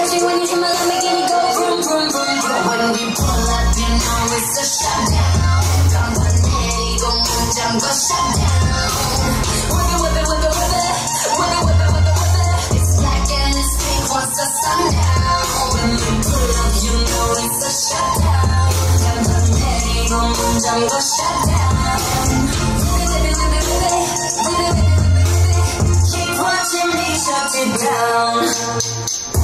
crashing when you see my Lamborghini go vroom, vroom, vroom, vroom. When we pull up, you know it's a shutdown. 깜빡내리고 문잠궈 shutdown. Whip it, whip it, whip it, whip it. Whip it, whip it, whip it, whip it. It's black and it's pink once the sun down. When we pull up, you know it's a shutdown. 깜빡내리고 문잠궈 shutdown. Whip it, whip it, whip it, whip it. Whip it, whip it, whip it, whip it. Keep watching me shut it down.